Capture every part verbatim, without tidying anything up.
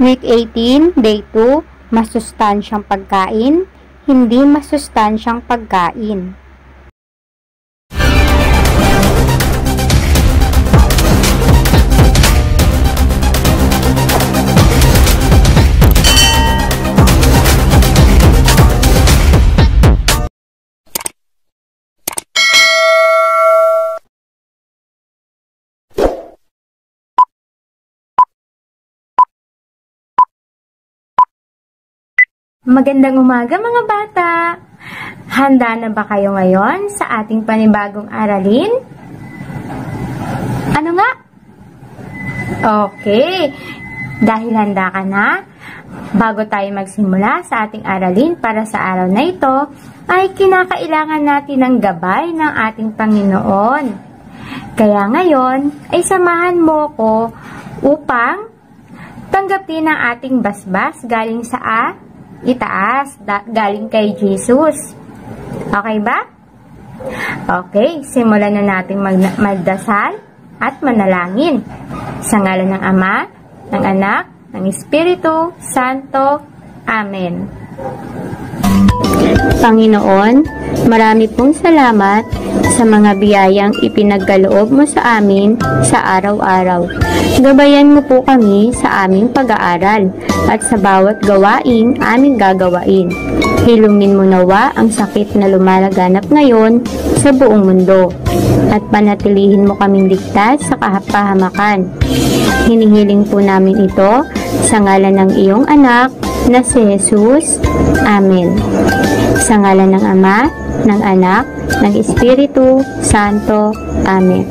Week eighteen, Day two, masustansyang pagkain, hindi masustansyang pagkain. Magandang umaga mga bata! Handa na ba kayo ngayon sa ating panibagong aralin? Ano nga? Okay, dahil handa ka na, bago tayo magsimula sa ating aralin para sa araw na ito, ay kinakailangan natin ng gabay ng ating Panginoon. Kaya ngayon, ay samahan mo ko upang tanggapin ang ating basbas galing sa a itaas, galing kay Jesus. Okay ba? Okay, simulan na natin mag magdasal at manalangin. Sa ngalan ng Ama, ng Anak, ng Espiritu Santo. Amen. Panginoon, marami pong salamat sa mga biyayang ipinagkaloob mo sa amin sa araw-araw. Gabayan mo po kami sa aming pag-aaral at sa bawat gawain aming gagawain. Hilungin mo nawa ang sakit na lumalaganap ngayon sa buong mundo at panatilihin mo kaming ligtas sa kapahamakan. Hinihiling po namin ito sa ngalan ng iyong anak na si Jesus. Amen. Sa ngalan ng Ama, ng Anak, ng Espiritu Santo. Amen.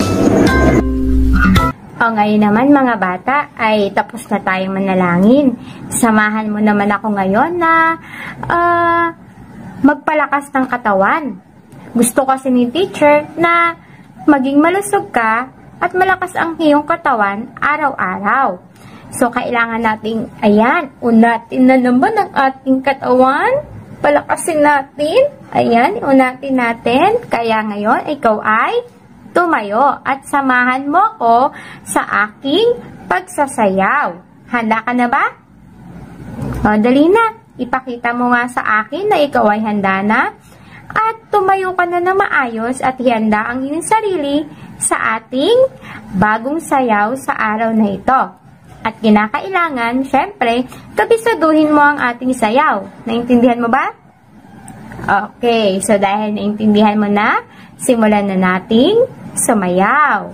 O ngayon naman mga bata, ay tapos na tayong manalangin. Samahan mo naman ako ngayon na uh, magpalakas ng katawan. Gusto kasi ni teacher na maging malusog ka at malakas ang iyong katawan araw-araw. So, kailangan nating, ayan, unatin na naman ang ating katawan. Palakasin natin. Ayan, unatin natin. Kaya ngayon, ikaw ay tumayo at samahan mo ko sa aking pagsasayaw. Handa ka na ba? O, dali na. Ipakita mo nga sa akin na ikaw ay handa na. At tumayo ka na na maayos at ihanda ang iyong sarili sa ating bagong sayaw sa araw na ito. At kinakailangan, syempre, kabisaduhin mo ang ating sayaw. Naintindihan mo ba? Okay, so dahil naintindihan mo na, simulan na nating sumayaw.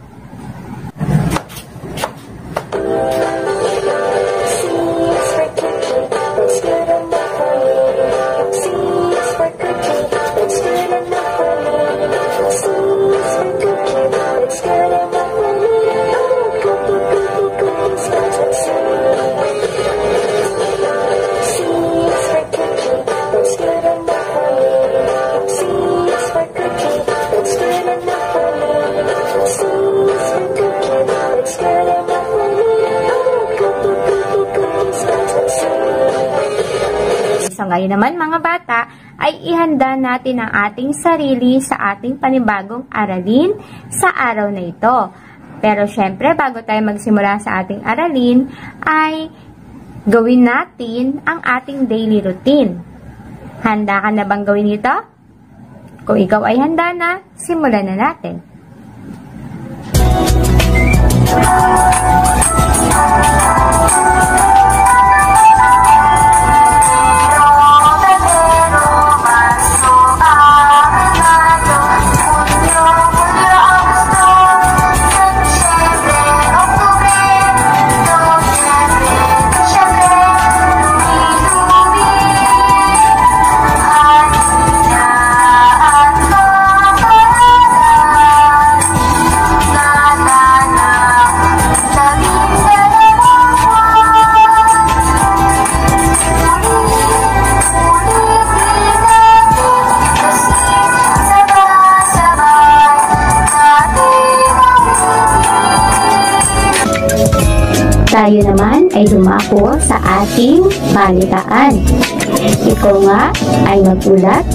So ngayon naman mga bata, ay ihanda natin ang ating sarili sa ating panibagong aralin sa araw na ito. Pero syempre, bago tayo magsimula sa ating aralin, ay gawin natin ang ating daily routine. Handa ka na bang gawin ito? Kung ikaw ay handa na, simulan na natin. Tayo naman ay dumako sa ating balitaan. Ikaw nga ay magulat.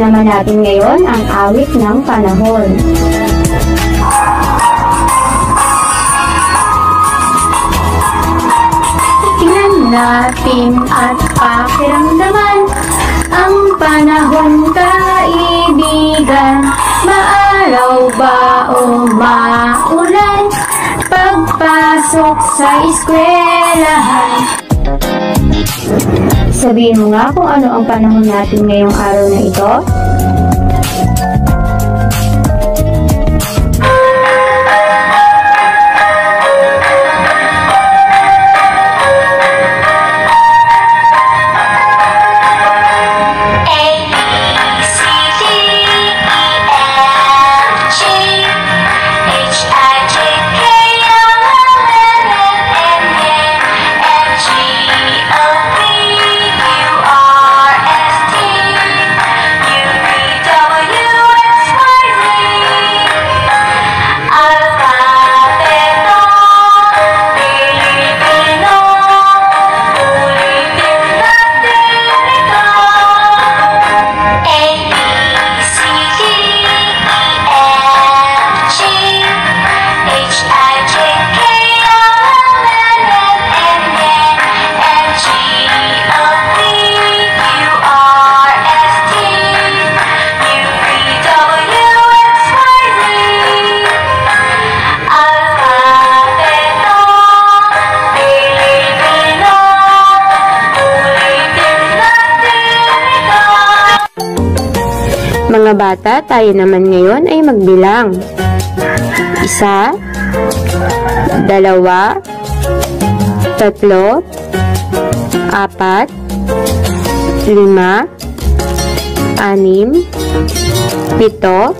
naman natin ngayon ang awit ng panahon. Tingnan natin at pakiramdaman ang panahon, kaibigan. Maaraw ba o maulan? Pagpasok sa eskwelahan. Sabihin mo nga kung ano ang panahon natin ngayong araw na ito. Mga bata, tayo naman ngayon ay magbilang. Isa, dalawa, tatlo, apat, lima, anim, pito,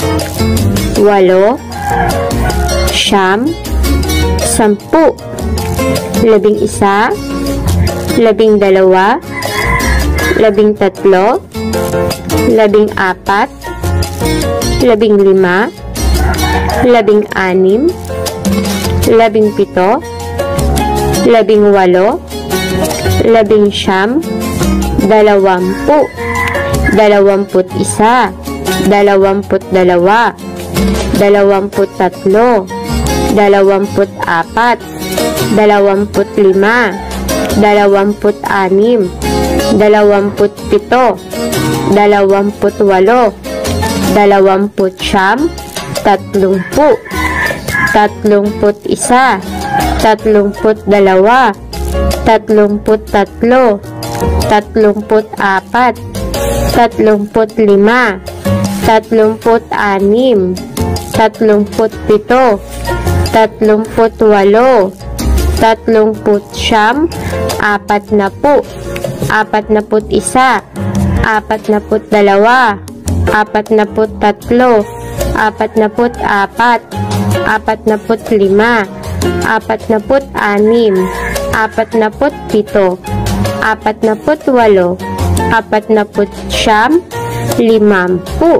walo, siyam, sampu, labing isa, labing dalawa, labing tatlo, labing apat, labing lima, labing anim, labing pito, labing walo, labing siyam, dalawampu, dalawamput isa, dalawamput dalawa, dalawamput tatlo, dalawamput apat, dalawamput lima, dalawamput anim, dalawamput pito, dalawamput walo, dalawamput siyam, tatlumpu, tatlongput isa, tatlongput dalawa, tatlongput tatlo, tatlongput apat, tatlongput lima, tatlongput anim, tatlongput pito, tatlongput walo, tatlongput siyam, apat na po, apat na put isa, apat na put dalawa, apat na put tatlo, apat na put apat, apat na put lima, apat na put anim, apat na put pito, apat na put walo, apat na put siyam, limampu.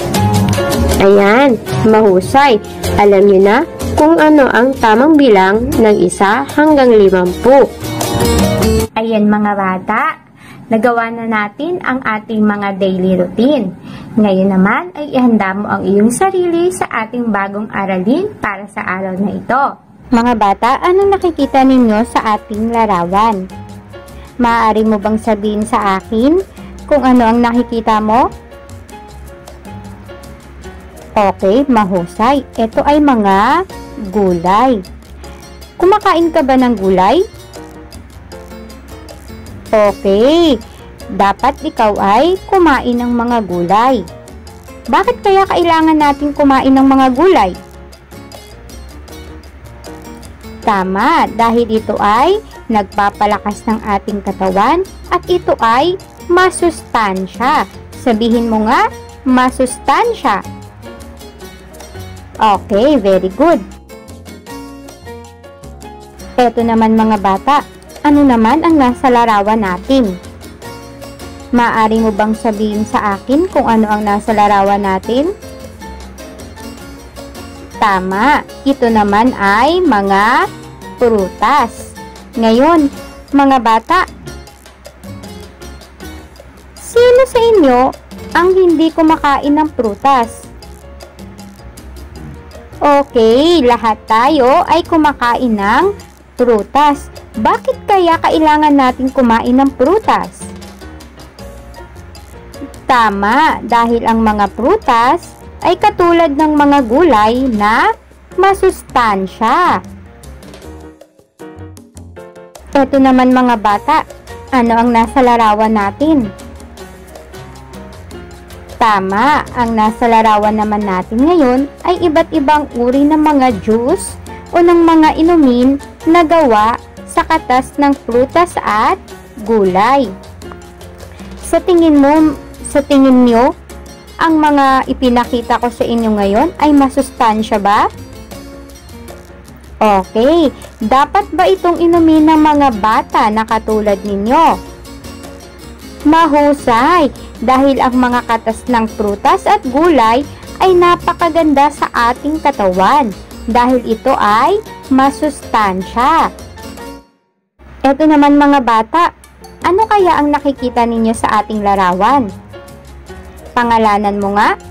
Ayan, mahusay. Alam niyo na kung ano ang tamang bilang ng isa hanggang limampu. Ayan mga bata, nagawa na natin ang ating mga daily routine. Ngayon naman ay ihanda mo ang iyong sarili sa ating bagong aralin para sa araw na ito. Mga bata, anong nakikita ninyo sa ating larawan? Maaari mo bang sabihin sa akin kung ano ang nakikita mo? Okay, mahusay. Ito ay mga gulay. Kumakain ka ba ng gulay? Okay, dapat ikaw ay kumain ng mga gulay. Bakit kaya kailangan natin kumain ng mga gulay? Tama, dahil ito ay nagpapalakas ng ating katawan at ito ay masustansya. Sabihin mo nga, masustansya. Okay, very good. Ito naman mga bata, ano naman ang nasa larawan natin? Maaari mo bang sabihin sa akin kung ano ang nasa larawan natin? Tama, ito naman ay mga prutas. Ngayon, mga bata, sino sa inyo ang hindi kumakain ng prutas? Okay, lahat tayo ay kumakain ng prutas. Bakit kaya kailangan natin kumain ng prutas? Tama, dahil ang mga prutas ay katulad ng mga gulay na masustansya. Ito naman mga bata, ano ang nasa larawan natin? Tama, ang nasa larawan naman natin ngayon ay iba't ibang uri ng mga juice o ng mga inumin na gawa sa katas ng prutas at gulay. Sa tingin mo, sa tingin nyo, ang mga ipinakita ko sa inyo ngayon ay masustansya ba? Okay, dapat ba itong inumin ng mga bata na katulad ninyo? Mahusay, dahil ang mga katas ng prutas at gulay ay napakaganda sa ating katawan dahil ito ay masustansya. Ito naman mga bata, ano kaya ang nakikita ninyo sa ating larawan? Pangalanan mo nga?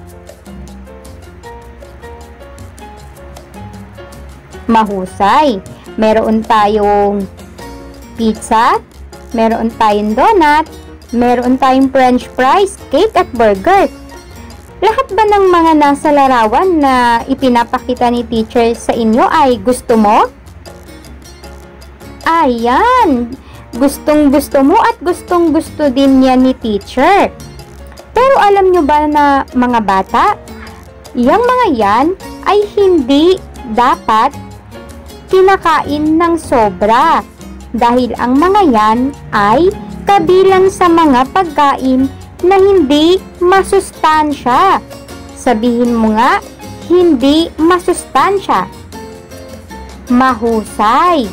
Mahusay. Meron tayong pizza, meron tayong donut, meron tayong french fries, cake at burger. Lahat ba ng mga nasa larawan na ipinapakita ni teacher sa inyo ay gusto mo? Ayan, gustong gusto mo at gustong gusto din yan ni teacher. Pero alam nyo ba na mga bata, yung mga yan ay hindi dapat kinakain ng sobra dahil ang mga yan ay kabilang sa mga pagkain na hindi masustansya. Sabihin mo nga, hindi masustansya. Mahusay.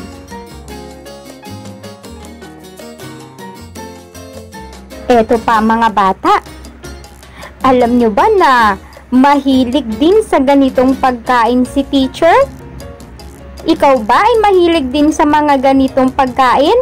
Eto pa mga bata, alam nyo ba na mahilig din sa ganitong pagkain si teacher? Ikaw ba ay mahilig din sa mga ganitong pagkain?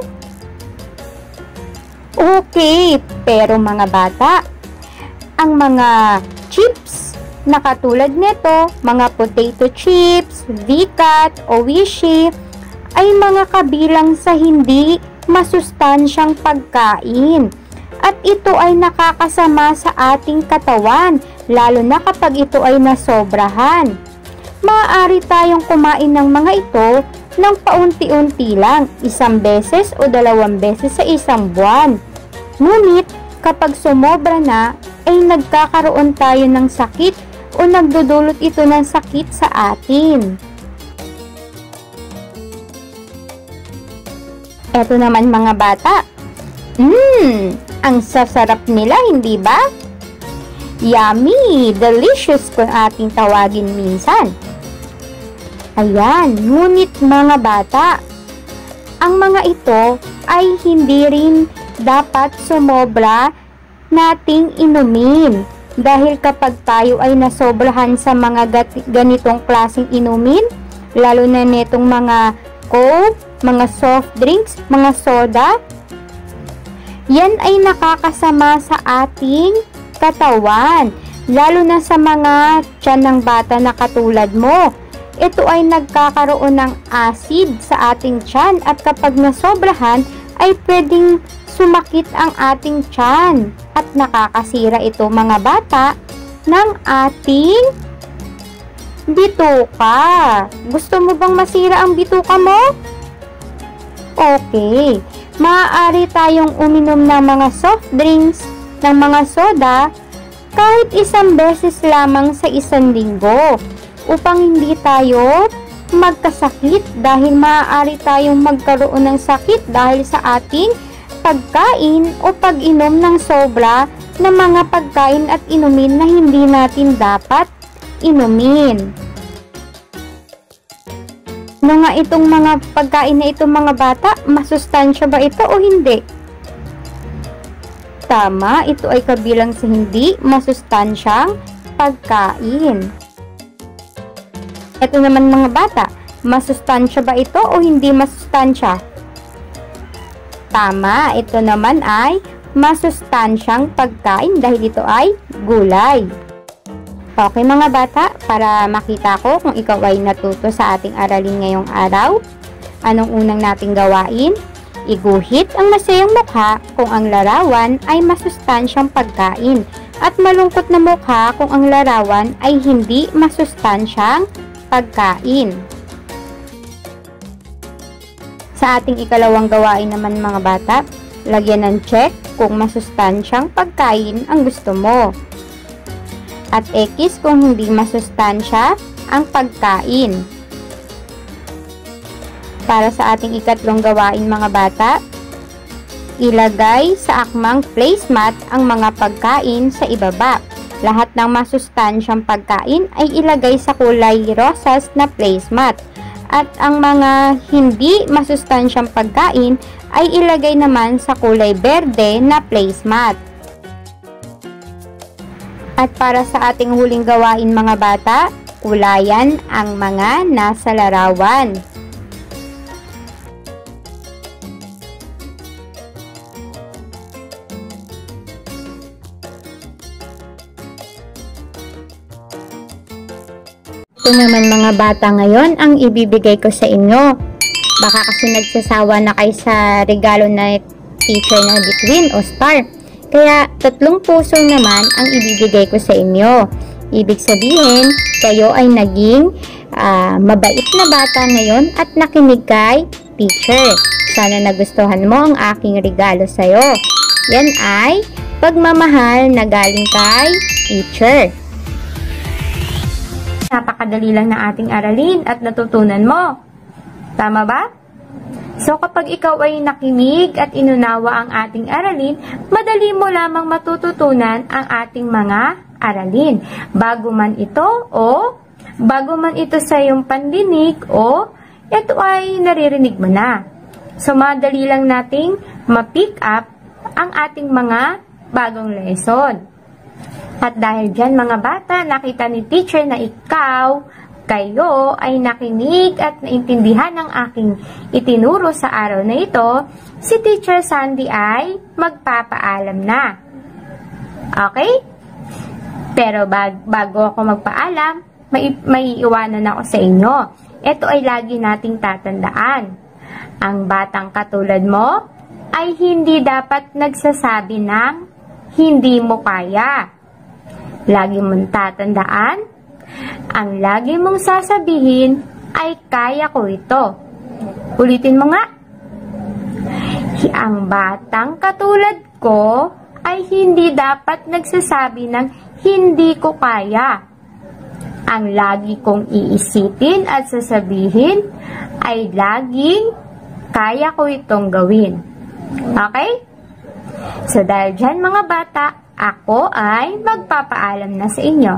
Okay, pero mga bata, ang mga chips na katulad nito, mga potato chips, V-Cut o Wishy, ay mga kabilang sa hindi masustansyang pagkain. At ito ay nakakasama sa ating katawan, lalo na kapag ito ay nasobrahan. Maaari tayong kumain ng mga ito ng paunti-unti lang, isang beses o dalawang beses sa isang buwan. Ngunit, kapag sumobra na, ay nagkakaroon tayo ng sakit o nagdudulot ito ng sakit sa atin. Eto naman mga bata, Mmm, ang sasarap nila, hindi ba? Yummy, delicious kung ating tawagin minsan. Ayan, ngunit mga bata, ang mga ito ay hindi rin dapat sumobra nating inumin. Dahil kapag tayo ay nasobrahan sa mga ganitong klaseng inumin, lalo na nitong mga Coke, mga soft drinks, mga soda, yan ay nakakasama sa ating katawan, lalo na sa mga tiyan ng bata na katulad mo. Ito ay nagkakaroon ng acid sa ating tiyan at kapag nasobrahan ay pwedeng sumakit ang ating tiyan at nakakasira ito mga bata ng ating bituka. Gusto mo bang masira ang bituka mo? Okay, maaari tayong uminom ng mga soft drinks, ng mga soda, kahit isang beses lamang sa isang linggo upang hindi tayo magkasakit dahil maaari tayong magkaroon ng sakit dahil sa ating pagkain o pag-inom ng sobra ng mga pagkain at inumin na hindi natin dapat inumin. Ano nga itong mga pagkain na itong mga bata, masustansya ba ito o hindi? Tama, ito ay kabilang sa hindi masustansyang pagkain. Ito naman mga bata, masustansya ba ito o hindi masustansya? Tama, ito naman ay masustansyang pagkain dahil ito ay gulay. Okay mga bata, para makita ko kung ikaw ay natuto sa ating aralin ngayong araw, anong unang nating gawain? Iguhit ang masayang mukha kung ang larawan ay masustansyang pagkain at malungkot na mukha kung ang larawan ay hindi masustansyang pagkain. Sa ating ikalawang gawain naman mga bata, lagyan ng check kung masustansyang pagkain ang gusto mo. At X kung hindi masustansya ang pagkain. Para sa ating ikatlong gawain mga bata, ilagay sa akmang placemat ang mga pagkain sa ibaba. Lahat ng masustansyang pagkain ay ilagay sa kulay rosas na placemat. At ang mga hindi masustansyang pagkain ay ilagay naman sa kulay berde na placemat. At para sa ating huling gawain mga bata, kulayan ang mga nasa larawan. Ito naman mga bata ngayon ang ibibigay ko sa inyo. Baka kasi nagsasawa na kayo sa regalo na teacher na bituin o star. Kaya tatlong puso naman ang ibibigay ko sa inyo. Ibig sabihin, kayo ay naging uh, mabait na bata ngayon at nakinig kay teacher. Sana nagustuhan mo ang aking regalo sa iyo. Yan ay pagmamahal na galing kay teacher. Napakadali lang na ating aralin at natutunan mo. Tama ba? So kapag ikaw ay nakinig at inunawa ang ating aralin, madali mo lamang matututunan ang ating mga aralin. Bago man ito o bago man ito sa iyong pandinig o ito ay naririnig mo na. So madali lang nating ma-pick up ang ating mga bagong lesson. At dahil dyan mga bata, nakita ni teacher na ikaw, kayo ay nakinig at naintindihan ng aking itinuro sa araw na ito, si Teacher Sandy ay magpapaalam na. Okay? Pero bag, bago ako magpaalam, may, may iwanan ako sa inyo. Ito ay lagi nating tatandaan. Ang batang katulad mo ay hindi dapat nagsasabi ng hindi mo kaya. Lagi mong tatandaan, ang lagi mong sasabihin ay kaya ko ito. Ulitin mo nga. Ang batang katulad ko ay hindi dapat nagsasabi ng hindi ko kaya. Ang lagi kong iisipin at sasabihin ay laging kaya ko itong gawin. Okay? So dahil dyan mga bata, ako ay magpapaalam na sa inyo.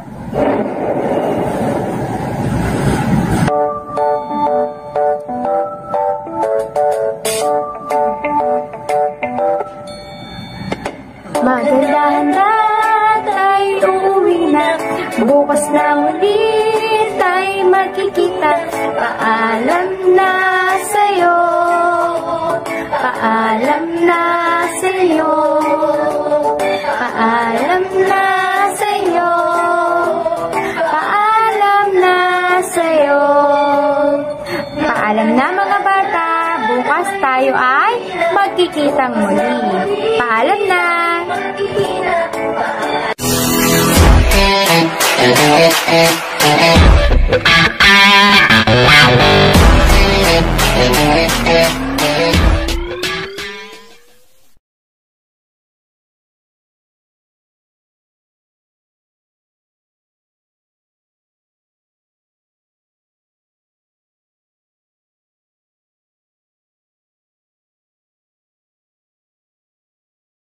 Maganda-handa tayo uuwi na, bukas na ulit tayo magkikita. Paalam na sa'yo, paalam na sa'yo, paalam na sa'yo, paalam na sa'yo. Paalam na mga bata, bukas tayo ay magkikitang muli. Paalam na! Wow.